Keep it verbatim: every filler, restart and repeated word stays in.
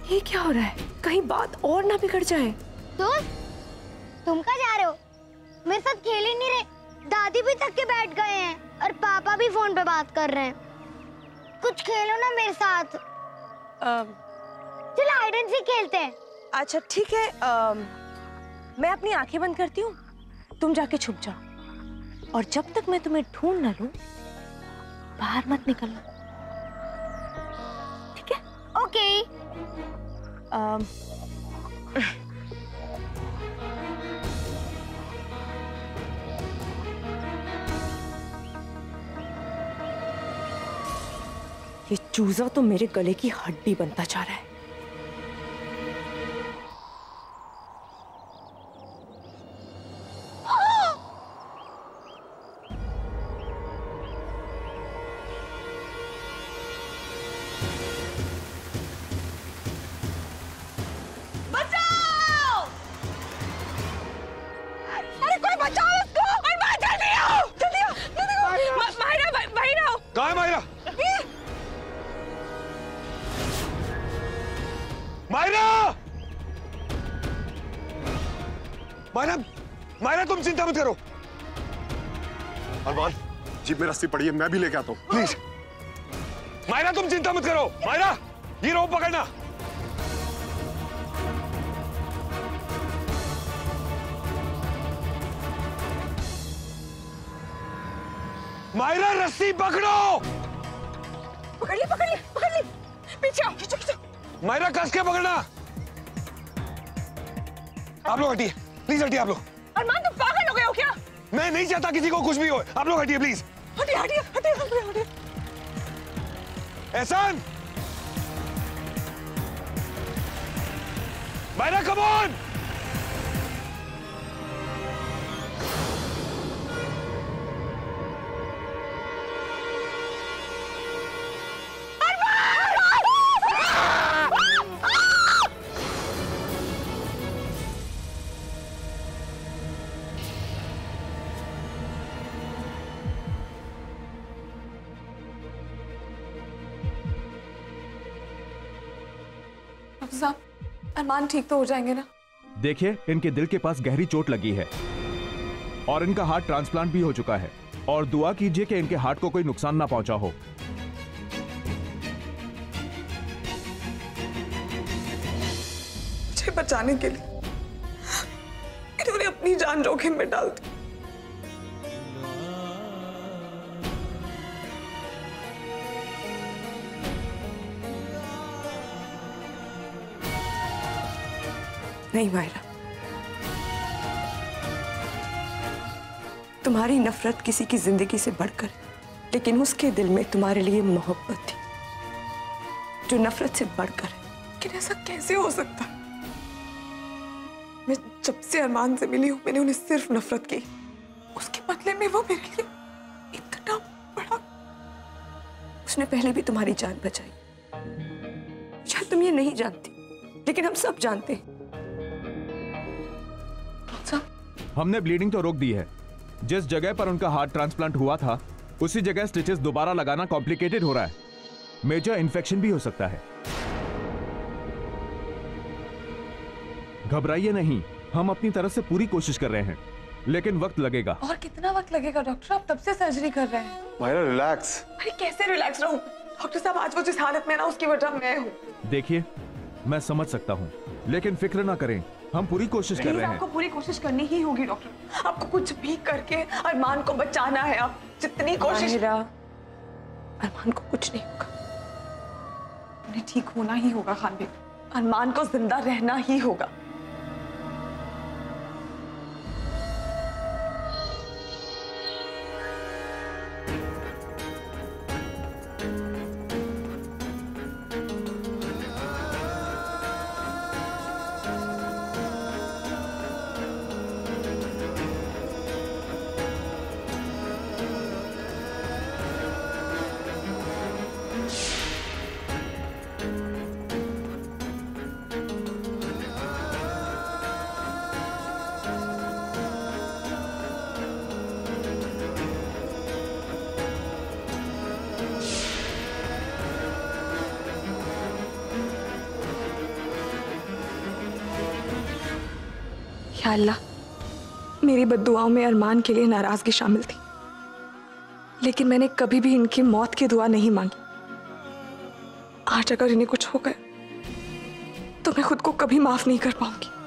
ये क्या हो रहा है? कहीं बात और ना बिगड़ जाए। दोस्त, तुम कहाँ जा रहे हो? मेरे साथ खेल ही नहीं रहे। दादी भी थक के बैठ गए हैं और पापा भी फोन पे बात कर रहे हैं। कुछ खेलो ना मेरे साथ। चलो हाइड एंड सीक खेलते हैं। अच्छा ठीक है, आ, मैं अपनी आंखें बंद करती हूँ, तुम जाके छुप जाओ और जब तक मैं तुम्हें ढूंढ ना लूं बाहर मत निकलना, ठीक है? ओके। आ, ये चूजा तो मेरे गले की हड्डी बनता जा रहा है। बचाओ! अरे कोई बचाओ उसको! अरे माँ जल्दी आओ! जल्दी आओ! जल्दी आओ! माहिरा, माहिरा! कहाँ है माहिरा? माहिरा! माहिरा, माहिरा तुम चिंता मत करो। अरमान, जीप में रस्सी पड़ी है, मैं भी लेके आता हूँ। प्लीज। माहिरा तुम चिंता मत करो। माहिरा, ये रोप पकड़ना। माहिरा रस्सी पकड़ो। पकड़ ली, पकड़ ली, पकड़ ली। पीछे आओ, खींचो, खींचो। माहिरा कस के पकड़ना। आप लोग हटिए, प्लीज हटिए आप लोग। अरमान तुम पागल हो गए हो क्या? मैं नहीं चाहता किसी को कुछ भी हो। आप लोग हटिए प्लीज। हटिए, हटिए, हटिए, हटिए, हटिए। एहसान, माहिरा कम ऑन। साहब, अरमान ठीक तो हो जाएंगे ना? देखिए, इनके दिल के पास गहरी चोट लगी है और इनका हार्ट ट्रांसप्लांट भी हो चुका है और दुआ कीजिए कि इनके हार्ट को कोई नुकसान ना पहुंचा हो। मुझे बचाने के लिए इन्होंने अपनी जान जोखिम में डाल दी। नहीं माहिरा, तुम्हारी नफरत किसी की जिंदगी से बढ़कर, लेकिन उसके दिल में तुम्हारे लिए मोहब्बत थी जो नफरत से बढ़कर है। लेकिन ऐसा कैसे हो सकता? मैं जब से अरमान से मिली हूं मैंने उन्हें सिर्फ नफरत की। उसके बदले में वो मेरे लिए इतना बड़ा। उसने पहले भी तुम्हारी जान बचाई। शायद तुम ये नहीं जानती, लेकिन हम सब जानते हैं। हमने ब्लीडिंग तो रोक दी है। जिस जगह पर उनका हार्ट ट्रांसप्लांट हुआ था उसी जगह स्टिचेस दोबारा लगाना कॉम्प्लिकेटेड हो रहा है। मेजर इन्फेक्शन भी हो सकता है। घबराइए नहीं, हम अपनी तरफ से पूरी कोशिश कर रहे हैं, लेकिन वक्त लगेगा। और कितना वक्त लगेगा डॉक्टर? आप तब से सर्जरी कर रहे हैं। माहिरा रिलैक्स। अरे कैसे रिलैक्स रहूं? डॉक्टर साहब, आज वो जिस हालत में ना उसकी वजह मैं हूं। देखिए, मैं समझ सकता हूं, लेकिन फिक्र ना करें, हम पूरी कोशिश कर रहे हैं। आपको पूरी कोशिश करनी ही होगी डॉक्टर। आपको कुछ भी करके अरमान को बचाना है। आप जितनी कोशिश। अरमान को कुछ नहीं होगा। उन्हें ठीक होना ही होगा खान बेगम। अरमान को जिंदा रहना ही होगा। या अल्लाह, मेरी बद्दुआओं में अरमान के लिए नाराजगी शामिल थी, लेकिन मैंने कभी भी इनकी मौत की दुआ नहीं मांगी। आज अगर इन्हें कुछ हो गया तो मैं खुद को कभी माफ नहीं कर पाऊंगी।